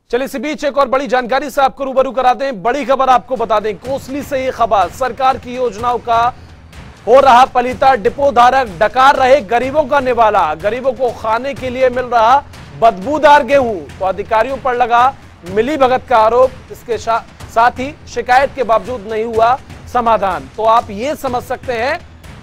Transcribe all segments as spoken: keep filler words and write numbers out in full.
चलिए इसी बीच एक और बड़ी जानकारी से आपको रूबरू कराते हैं। बड़ी खबर आपको बता दें, कोसली से ये खबर, सरकार की योजनाओं का हो रहा पलीता, डिपो धारक डकार रहे गरीबों का निवाला, गरीबों को खाने के लिए मिल रहा बदबूदार गेहूं, तो अधिकारियों पर लगा मिली भगत का आरोप। इसके साथ ही शिकायत के बावजूद नहीं हुआ समाधान। तो आप ये समझ सकते हैं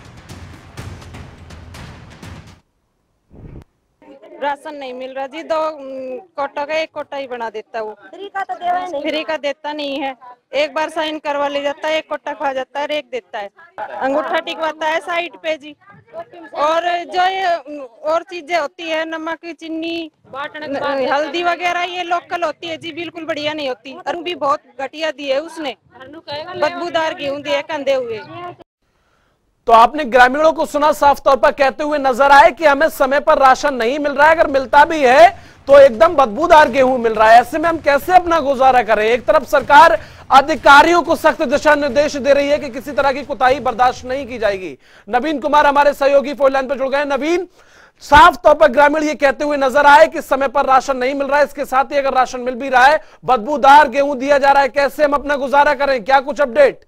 राशन नहीं मिल रहा जी, दो कोटा का एक कोटा ही बना देता है, वो फ्री का तो देवा नहीं, फ्री का देता नहीं है। एक बार साइन करवा ले जाता है, एक कोटा खा जाता है, एक देता है, अंगूठा टिकवाता है साइड पे जी। और जो ये और चीजें होती है, नमक चीनी हल्दी वगैरह, ये लोकल होती है जी, बिल्कुल बढ़िया नहीं होती। और भी बहुत घटिया दी है उसने, बदबूदार गेहूं दिए कंधे हुए। तो आपने ग्रामीणों को सुना साफ तौर पर कहते हुए नजर आए कि हमें समय पर राशन नहीं मिल रहा है, अगर मिलता भी है तो एकदम बदबूदार गेहूं मिल रहा है। ऐसे में हम कैसे अपना गुजारा करें? एक तरफ सरकार अधिकारियों को सख्त दिशा निर्देश दे रही है कि किसी तरह की कोताही बर्दाश्त नहीं की जाएगी। नवीन कुमार हमारे सहयोगी फोन लाइन पर जुड़ गए। नवीन, साफ तौर पर ग्रामीण ये कहते हुए नजर आए कि समय पर राशन नहीं मिल रहा है, इसके साथ ही अगर राशन मिल भी रहा है बदबूदार गेहूं दिया जा रहा है, कैसे हम अपना गुजारा करें? क्या कुछ अपडेट?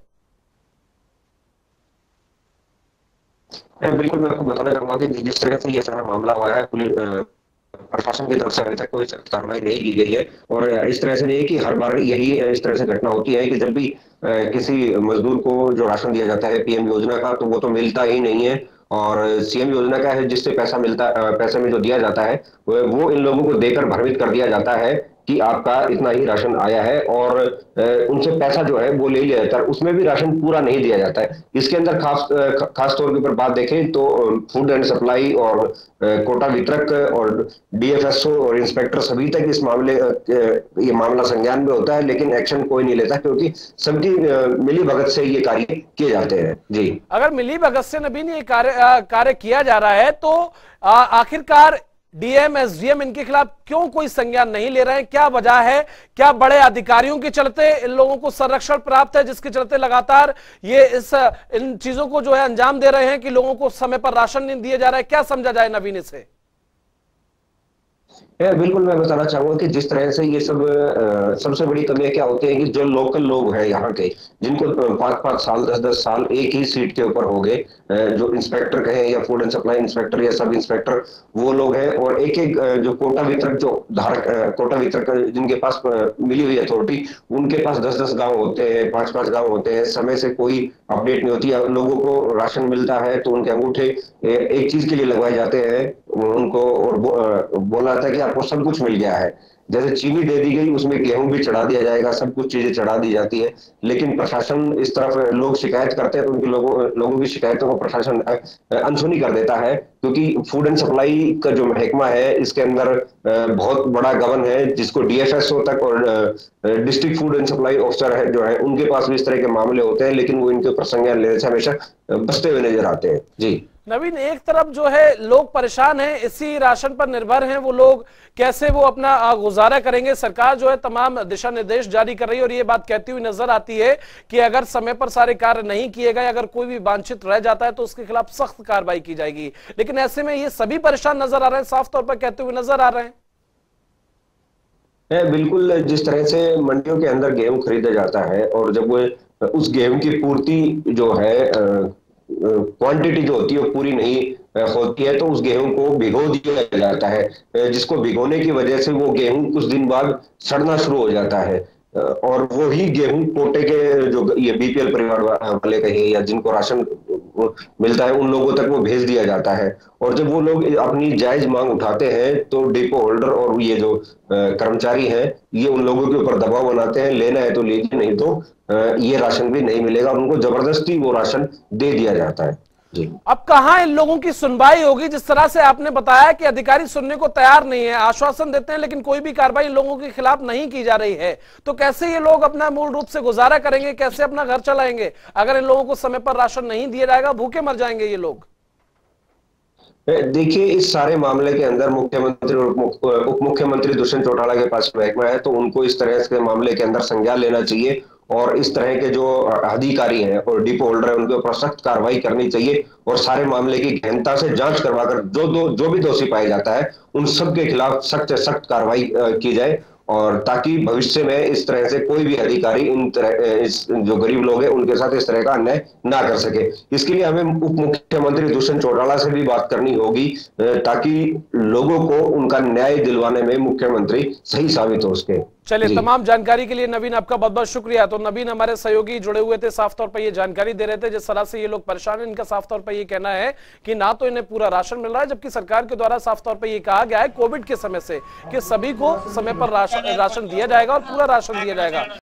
बिल्कुल, मैं आपको बताना चाहूंगा कि जिस तरह से ये सारा मामला हुआ है, पुलिस प्रशासन की तरफ से अभी तक कोई सख्त कार्रवाई नहीं की गई है। और इस तरह से नहीं कि हर बार यही इस तरह से घटना होती है कि जब भी किसी मजदूर को जो राशन दिया जाता है पीएम योजना का, तो वो तो मिलता ही नहीं है। और सीएम योजना का है, जिससे पैसा मिलता पैसे में जो दिया जाता है वो इन लोगों को देकर भ्रमित कर दिया जाता है कि आपका इतना ही राशन आया है, और उनसे पैसा जो है वो ले लिया जाता है, उसमें भी राशन पूरा नहीं दिया जाता है। इसके अंदर खास खास तौर के ऊपर बात देखें तो फूड एंड सप्लाई और कोटा वितरक और डीएफएसओ और इंस्पेक्टर सभी तक इस मामले ये मामला संज्ञान में होता है, लेकिन एक्शन कोई नहीं लेता, क्योंकि सबकी मिली भगत से ये कार्य किए जाते हैं। जी, अगर मिली भगत से नवीन ये कार्य कार्य किया जा रहा है तो आखिरकार डीएम एसडीएम इनके खिलाफ क्यों कोई संज्ञान नहीं ले रहे हैं? क्या वजह है? क्या बड़े अधिकारियों के चलते इन लोगों को संरक्षण प्राप्त है, जिसके चलते लगातार ये इस इन चीजों को जो है अंजाम दे रहे हैं कि लोगों को समय पर राशन नहीं दिया जा रहा है? क्या समझा जाए नवीन इसे? बिल्कुल, मैं बताना चाहूंगा कि जिस तरह से ये सब आ, सबसे बड़ी कमियां क्या होती है कि जो लोकल लोग हैं यहाँ के, जिनको पांच पांच साल दस दस साल एक ही सीट के ऊपर हो गए, जो इंस्पेक्टर कहें या फूड एंड सप्लाई इंस्पेक्टर या सब इंस्पेक्टर, वो लोग हैं। और एक एक जो कोटा वितरक जो धारक कोटा वितरक जिनके पास मिली हुई अथॉरिटी, उनके पास दस दस गाँव होते हैं, पांच पांच गाँव होते हैं, समय से कोई अपडेट नहीं होती है। लोगों को राशन मिलता है तो उनके अंगूठे एक चीज के लिए लगवाए जाते हैं, उनको और बोला जाता है कि आपको सब कुछ मिल गया है। जैसे चीनी दे दी गई, उसमें गेहूं भी चढ़ा दिया जाएगा, सब कुछ चीजें चढ़ा दी जाती है। लेकिन प्रशासन इस तरफ लोग शिकायत करते हैं तो उनके लोगों लोगों की शिकायतों को प्रशासन अनसुनी कर देता है, क्योंकि फूड एंड सप्लाई का जो महकमा है इसके अंदर बहुत बड़ा गबन है, जिसको डीएफएसओ तक और district food and supply officer है जो है, उनके पास भी इस तरह के मामले होते हैं, लेकिन वो इनके ऊपर संज्ञान लेने से हमेशा बचते हुए नजर आते हैं। जी नवीन, एक तरफ जो है लोग परेशान हैं, इसी राशन पर निर्भर हैं, वो लोग कैसे वो अपना गुजारा करेंगे? सरकार जो है तमाम दिशा निर्देश जारी कर रही है और ये बात कहती हुई नजर आती है कि अगर समय पर सारे कार्य नहीं किए गए, अगर कोई भी वांछित रह जाता है तो उसके खिलाफ सख्त कार्रवाई की जाएगी। लेकिन ऐसे में ये सभी परेशान नजर आ रहे हैं, साफ तौर पर कहते हुए नजर आ रहे हैं। बिल्कुल, जिस तरह से मंडियों के अंदर गेहूं खरीदा जाता है और जब वो उस गेहूं की पूर्ति जो है क्वांटिटी जो होती है वो पूरी नहीं होती है, तो उस गेहूं को भिगो दिया जाता है, जिसको भिगोने की वजह से वो गेहूं कुछ दिन बाद सड़ना शुरू हो जाता है। और वो ही गेहूं कोटे के जो ये बीपीएल परिवार वाले कहीं या जिनको राशन मिलता है उन लोगों तक वो भेज दिया जाता है। और जब वो लोग अपनी जायज मांग उठाते हैं तो डिपो होल्डर और ये जो कर्मचारी हैं ये उन लोगों के ऊपर दबाव बनाते हैं, लेना है तो लीजिए, नहीं तो ये राशन भी नहीं मिलेगा। उनको जबरदस्ती वो राशन दे दिया जाता है। जी, अब कहां इन लोगों की सुनवाई होगी? जिस तरह से आपने बताया कि अधिकारी सुनने को तैयार नहीं है, आश्वासन देते हैं लेकिन कोई भी कार्रवाई इन लोगों के खिलाफ नहीं की जा रही है, तो कैसे ये लोग अपना मूल रूप से गुजारा करेंगे? कैसे अपना घर चलाएंगे? अगर इन लोगों को समय पर राशन नहीं दिया जाएगा, भूखे मर जाएंगे ये लोग। देखिए, इस सारे मामले के अंदर मुख्यमंत्री और उप मुख्यमंत्री दुष्यंत चौटाला के पास महकमा है, तो उनको इस तरह के मामले के अंदर संज्ञान लेना चाहिए और इस तरह के जो अधिकारी हैं और डिपो होल्डर है उनके ऊपर सख्त कार्रवाई करनी चाहिए और सारे मामले की गहनता से जांच करवाकर जो दो जो भी दोषी पाया जाता है उन सब के खिलाफ सख्त से सख्त कार्रवाई की जाए और ताकि भविष्य में इस तरह से कोई भी अधिकारी इन तरह इस जो गरीब लोग हैं उनके साथ इस तरह का अन्याय ना कर सके। इसके लिए हमें उप मुख्यमंत्री दुष्यंत चौटाला से भी बात करनी होगी ताकि लोगों को उनका न्याय दिलवाने में मुख्यमंत्री सही साबित हो सके। चलिए, तमाम जानकारी के लिए नवीन आपका बहुत बहुत शुक्रिया। तो नवीन हमारे सहयोगी जुड़े हुए थे, साफ तौर पर ये जानकारी दे रहे थे जिस तरह से ये लोग परेशान हैं। इनका साफ तौर पर ये कहना है कि ना तो इन्हें पूरा राशन मिल रहा है, जबकि सरकार के द्वारा साफ तौर पर ये कहा गया है कोविड के समय से कि सभी को समय पर राशन राशन दिया जाएगा और पूरा राशन दिया जाएगा।